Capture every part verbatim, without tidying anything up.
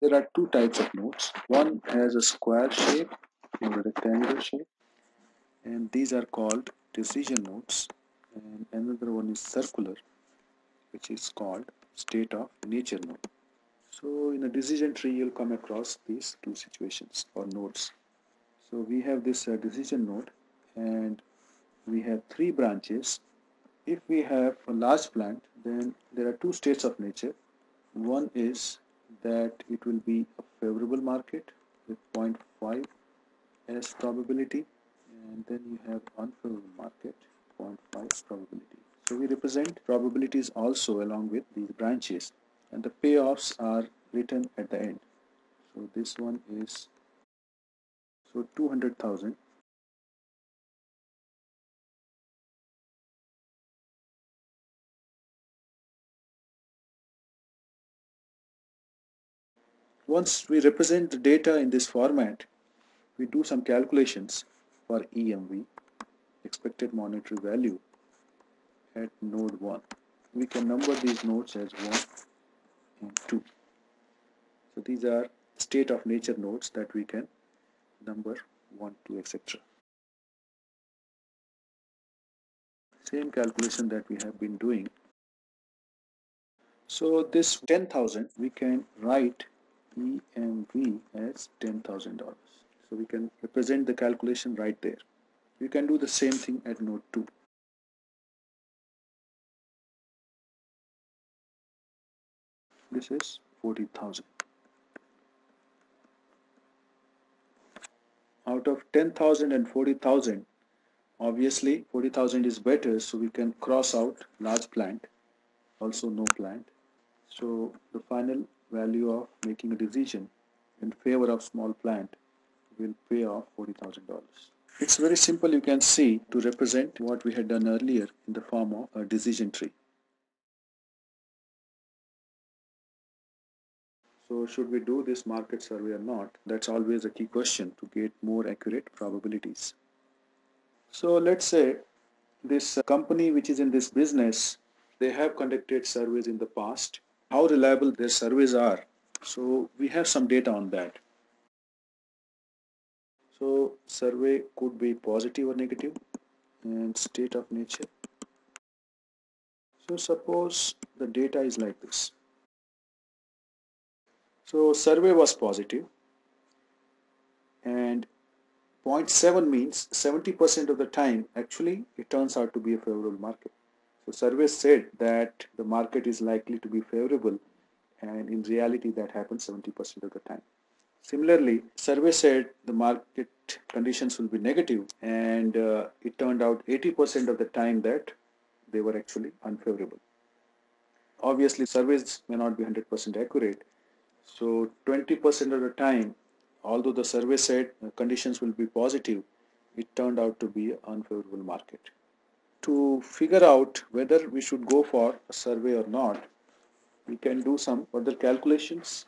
There are two types of notes. One has a square shape and a rectangular shape, and these are called decision notes. And another one is circular, which is called state of nature node. So in a decision tree, you'll come across these two situations or nodes. So we have this uh, decision node, and we have three branches. If we have a large plant, then there are two states of nature. One is that it will be a favorable market with zero point five as probability, and then you have unfavorable market, zero point five probability. So we represent probabilities also along with these branches, and the payoffs are written at the end. So this one is so two hundred thousand. Once we represent the data in this format, we do some calculations for E M V, expected monetary value, at node one. We can number these nodes as one and two. So these are state of nature nodes that we can number one, two, et cetera. Same calculation that we have been doing. So this ten thousand, we can write E M V as ten thousand dollars. So we can represent the calculation right there. We can do the same thing at node two. This is forty thousand. Out of ten thousand and forty thousand, obviously forty thousand is better, so we can cross out large plant, also no plant. So the final value of making a decision in favor of small plant will pay off forty thousand dollars. It's very simple, you can see, to represent what we had done earlier in the form of a decision tree. So should we do this market survey or not? That's always a key question to get more accurate probabilities. So let's say this company which is in this business, they have conducted surveys in the past. How reliable their surveys are. So we have some data on that. So survey could be positive or negative and state of nature. So suppose the data is like this. So survey was positive and zero point seven means seventy percent of the time actually it turns out to be a favorable market. So survey said that the market is likely to be favorable, and in reality that happens seventy percent of the time. Similarly, survey said the market conditions will be negative, and uh, it turned out eighty percent of the time that they were actually unfavorable. Obviously, surveys may not be one hundred percent accurate, so twenty percent of the time, although the survey said conditions will be positive, it turned out to be an unfavorable market. To figure out whether we should go for a survey or not, we can do some further calculations.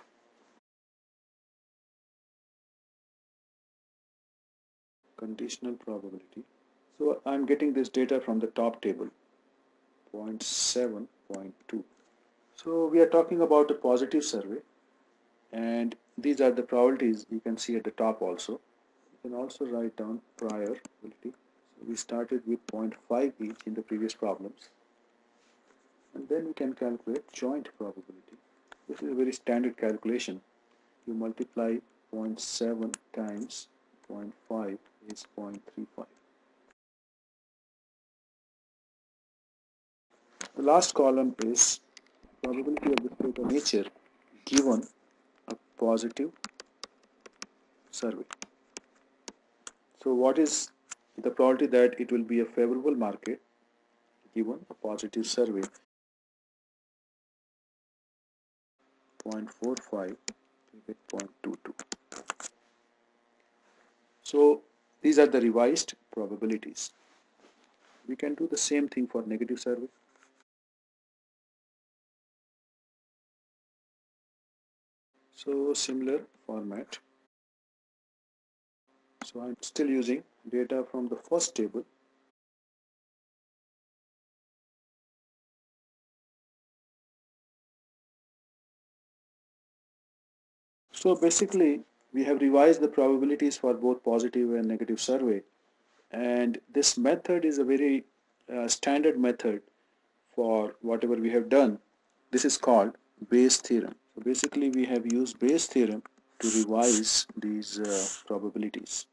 Conditional probability. So I'm getting this data from the top table, zero point seven, zero point two. So we are talking about a positive survey, and these are the probabilities you can see at the top also. You can also write down prior probability. So we started with zero point five each in the previous problems, and then we can calculate joint probability. This is a very standard calculation. You multiply zero point seven times zero point five is zero point three five. The last column is probability of the state of nature given a positive survey. So what is the probability that it will be a favorable market given a positive survey? zero point four five, we get zero point two two. So these are the revised probabilities. We can do the same thing for negative survey. So similar format. So I'm still using data from the first table. So basically, we have revised the probabilities for both positive and negative survey, and this method is a very uh, standard method for whatever we have done. This is called Bayes theorem. So basically, we have used Bayes theorem to revise these uh, probabilities.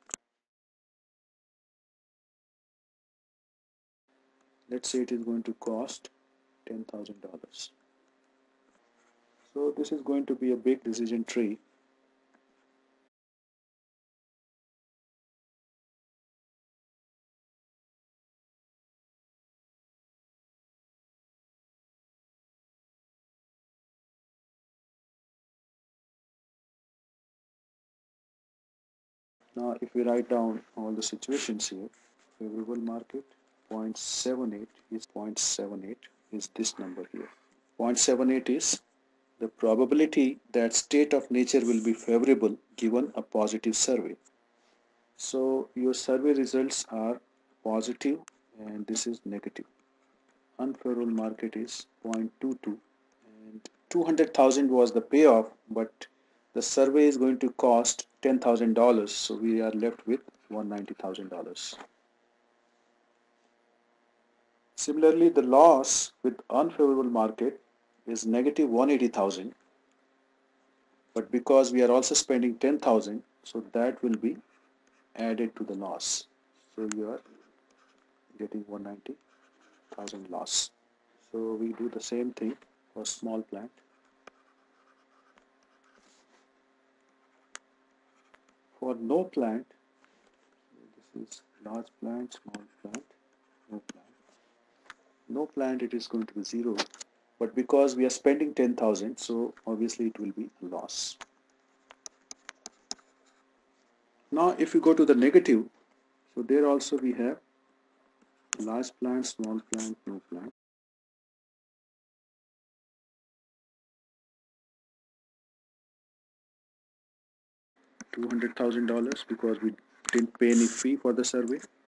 Let's say it is going to cost ten thousand dollars. So this is going to be a big decision tree. Now if we write down all the situations here, favorable market, zero point seven eight is zero point seven eight is this number here. zero point seven eight is the probability that state of nature will be favorable given a positive survey. So your survey results are positive and this is negative. Unfavorable market is zero point two two and two hundred thousand was the payoff, but the survey is going to cost ten thousand dollars, so we are left with one hundred ninety thousand dollars. Similarly, the loss with unfavorable market is negative one hundred eighty thousand, but because we are also spending ten thousand, so that will be added to the loss. So you are getting one hundred ninety thousand loss. So we do the same thing for small plant. For no plant, this is large plant, small plant, no plant. No plant, it is going to be zero, but because we are spending ten thousand, so obviously it will be a loss. Now if you go to the negative, so there also we have large plant, small plant, no plant. two hundred thousand dollars because we didn't pay any fee for the survey.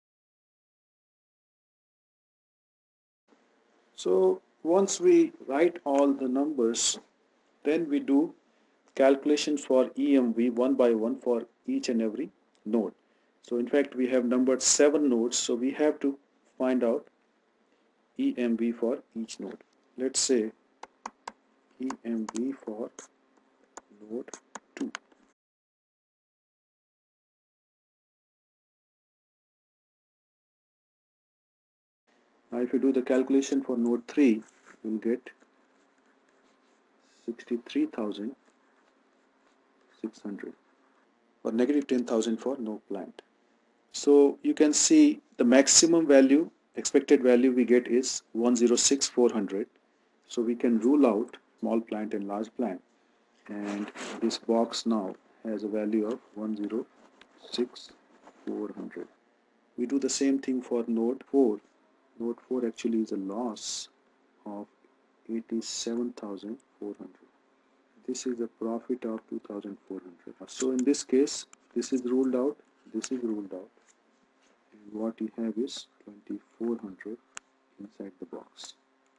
So once we write all the numbers, then we do calculation for E M V one by one for each and every node. So in fact we have numbered seven nodes, so we have to find out E M V for each node. Let's say E M V for node two. Now if you do the calculation for node three, you'll get sixty-three thousand six hundred or negative ten thousand for no plant. So you can see the maximum value, expected value we get is one hundred six thousand four hundred. So we can rule out small plant and large plant. And this box now has a value of one hundred six thousand four hundred. We do the same thing for node four. Node four actually is a loss of eighty-seven thousand four hundred. This is a profit of two thousand four hundred. So in this case, this is ruled out, this is ruled out. And what you have is twenty-four hundred inside the box.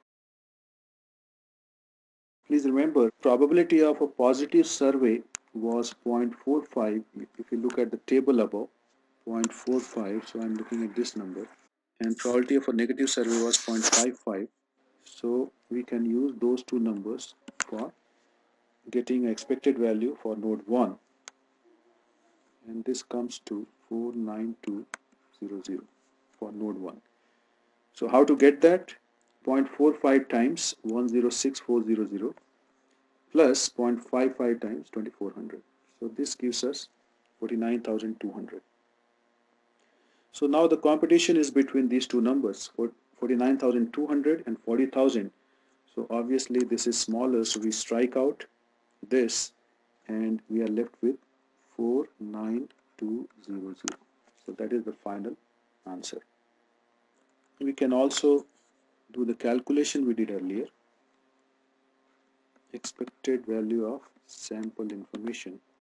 Please remember, probability of a positive survey was zero point four five. If you look at the table above, zero point four five, so I'm looking at this number. And probability of a negative survey was zero point five five. So we can use those two numbers for getting expected value for node one. And this comes to four nine two zero zero for node one. So how to get that? zero point four five times one hundred six thousand four hundred plus zero point five five times twenty-four hundred. So this gives us forty-nine thousand two hundred. So now the competition is between these two numbers, forty-nine thousand two hundred and forty thousand. So obviously this is smaller, so we strike out this and we are left with four nine two zero zero. So that is the final answer. We can also do the calculation we did earlier. Expected value of sample information.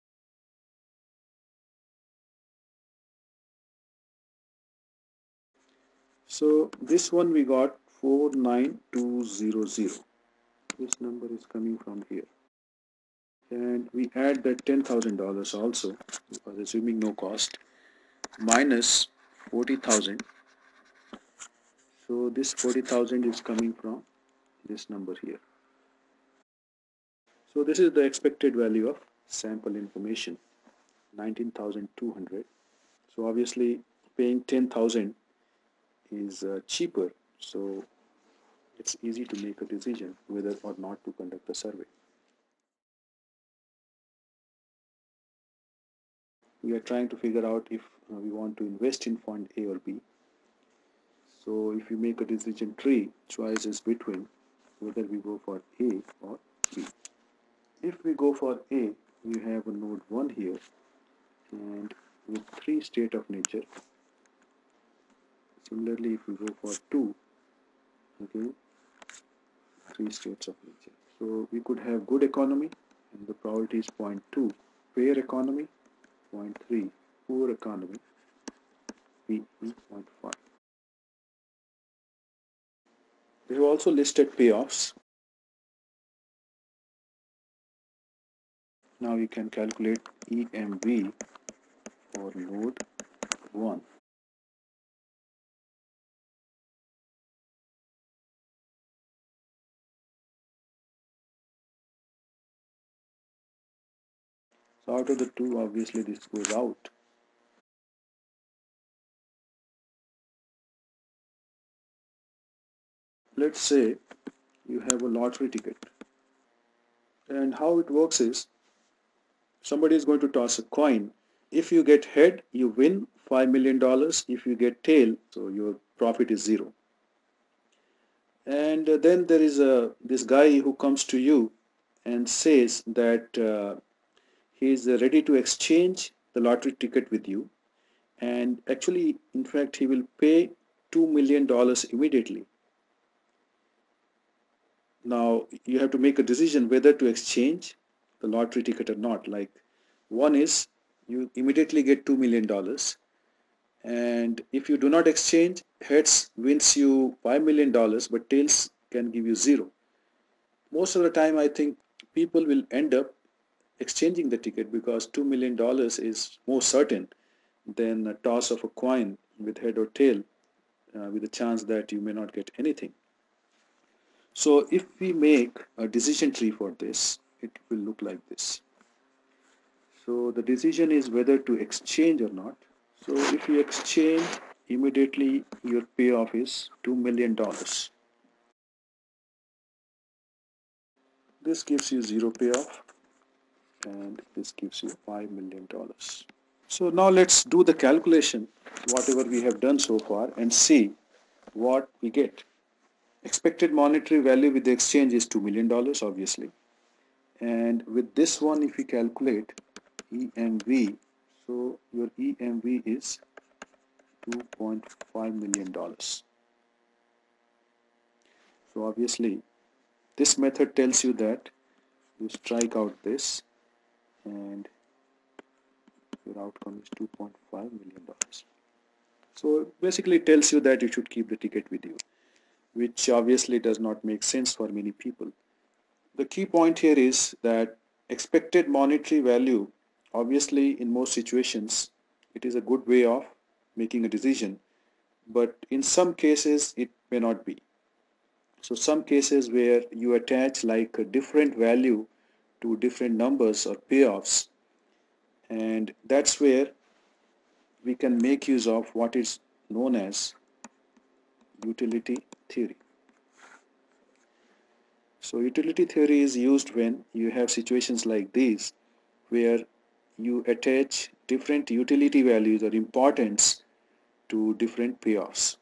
So this one we got four nine two zero zero. This number is coming from here. and we add that ten thousand dollars also, because assuming no cost, minus forty thousand. So this forty thousand is coming from this number here. So this is the expected value of sample information, nineteen thousand two hundred. So obviously paying ten thousand is uh, cheaper, so it's easy to make a decision whether or not to conduct the survey. We are trying to figure out if uh, we want to invest in fund A or B. So if you make a decision tree, choice is between whether we go for A or B. If we go for A, you have a node one here, and with three state of nature. Similarly, if we go for two, again three states of nature. So we could have good economy, and the probability is zero point two. Fair economy, zero point three. Poor economy, P is zero point five. We have also listed payoffs. Now you can calculate E M V for node one. So out of the two, obviously this goes out. Let's say you have a lottery ticket, and how it works is somebody is going to toss a coin. If you get head, you win five million dollars. If you get tail, so your profit is zero. And uh, then there is a this guy who comes to you and says that uh, he is uh, ready to exchange the lottery ticket with you, and actually, in fact, he will pay two million dollars immediately. Now you have to make a decision whether to exchange the lottery ticket or not. Like, one is you immediately get two million dollars, and if you do not exchange, heads wins you five million dollars, but tails can give you zero. Most of the time, I think people will end up exchanging the ticket because two million dollars is more certain than a toss of a coin with head or tail, uh, with a chance that you may not get anything. So if we make a decision tree for this, it will look like this. So the decision is whether to exchange or not. So if you exchange, immediately your payoff is two million dollars. This gives you zero payoff, and this gives you five million dollars. So now let's do the calculation, whatever we have done so far, and see what we get. Expected monetary value with the exchange is two million dollars, obviously. And with this one, if we calculate E M V, so your E M V is two point five million dollars. So obviously, this method tells you that you strike out this, and your outcome is two point five million dollars. So basically, it tells you that you should keep the ticket with you, which obviously does not make sense for many people. The key point here is that expected monetary value, obviously in most situations, it is a good way of making a decision, but in some cases it may not be. So some cases where you attach like a different value to different numbers or payoffs, and that's where we can make use of what is known as utility theory. So utility theory is used when you have situations like these where you attach different utility values or importance to different payoffs.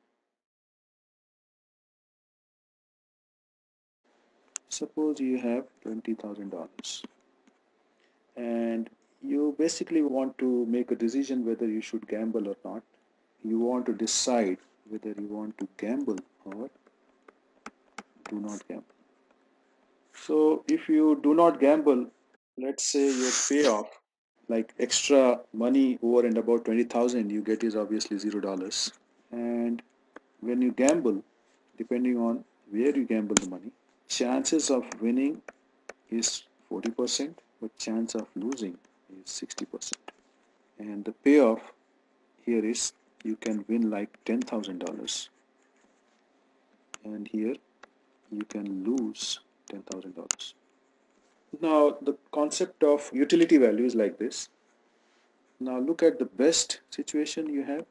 Suppose you have twenty thousand dollars and you basically want to make a decision whether you should gamble or not. You want to decide whether you want to gamble or do not gamble. So if you do not gamble, let's say your payoff, like extra money over and about twenty thousand you get, is obviously zero dollars. And when you gamble, depending on where you gamble the money, chances of winning is forty percent, but chance of losing is sixty percent. And the payoff here is you can win like ten thousand dollars, and here you can lose ten thousand dollars. Now the concept of utility value is like this. Now look at the best situation you have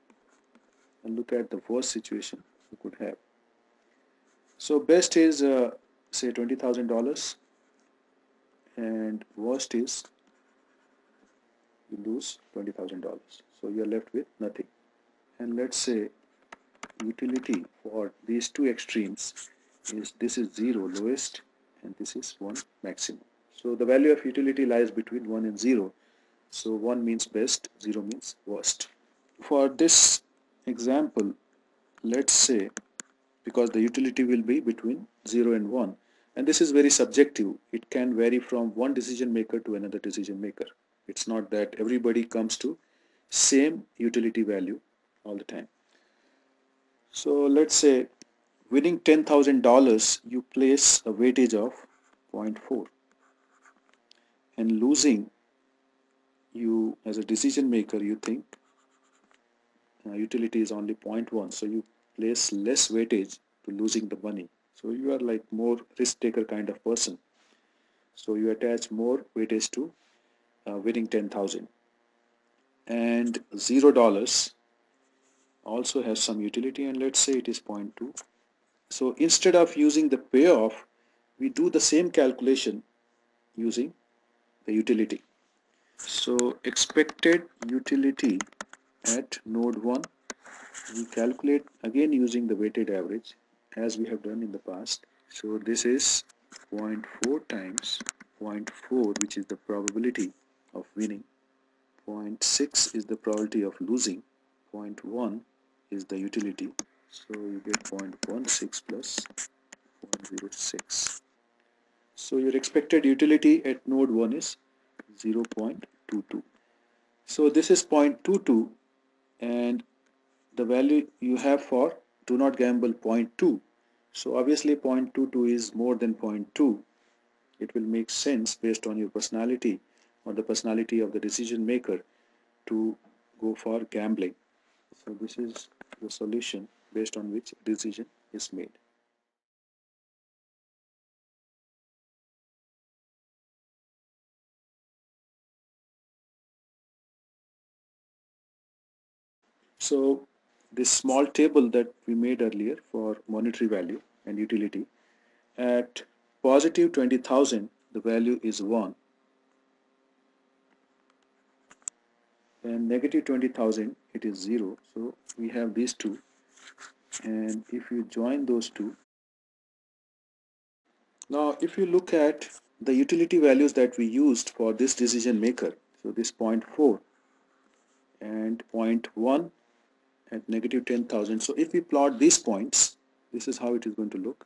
and look at the worst situation you could have. So best is uh, say twenty thousand dollars, and worst is you lose twenty thousand dollars. So you are left with nothing. And let's say utility for these two extremes is this is zero lowest and this is one maximum. So the value of utility lies between one and zero. So one means best, zero means worst. For this example, let's say, because the utility will be between zero and one, and this is very subjective. It can vary from one decision maker to another decision maker. It's not that everybody comes to same utility value all the time. So let's say winning ten thousand dollars, you place a weightage of zero point four, and losing, you as a decision maker, you think uh, utility is only zero point one, so you place less weightage to losing the money. So you are like more risk taker kind of person. So you attach more weightage to uh, winning ten thousand. And zero dollars also has some utility, and let's say it is zero point two. So instead of using the payoff, we do the same calculation using the utility. So expected utility at node one, we calculate again using the weighted average as we have done in the past. So this is zero point four times zero point four, which is the probability of winning. zero point six is the probability of losing. zero point one is the utility. So you get zero point one six plus zero point zero six. So your expected utility at node one is zero point two two. So this is zero point two two, and the value you have for do not gamble zero point two. So obviously zero point two two is more than zero point two. It will make sense based on your personality or the personality of the decision maker to go for gambling. So this is the solution based on which decision is made. So this small table that we made earlier for monetary value and utility, at positive twenty thousand the value is one, and negative twenty thousand it is zero. So we have these two, and if you join those two, now if you look at the utility values that we used for this decision maker, so this zero point four and zero point one at negative ten thousand. So if we plot these points, this is how it is going to look.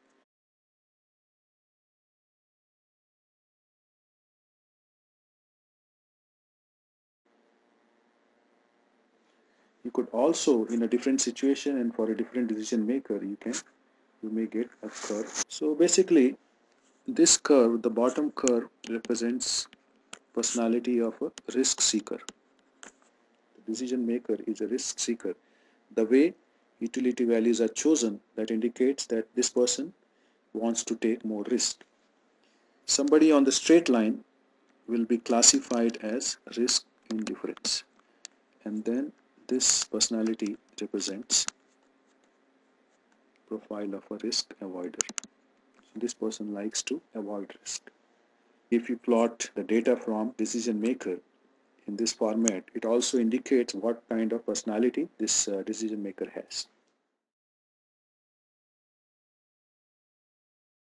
You could also, in a different situation and for a different decision maker, you can you may get a curve. So basically this curve, the bottom curve, represents personality of a risk seeker. The decision maker is a risk seeker. The way utility values are chosen, that indicates that this person wants to take more risk. Somebody on the straight line will be classified as risk indifference, and then this personality represents profile of a risk avoider. So this person likes to avoid risk. If you plot the data from decision maker in this format, it also indicates what kind of personality this uh, decision maker has.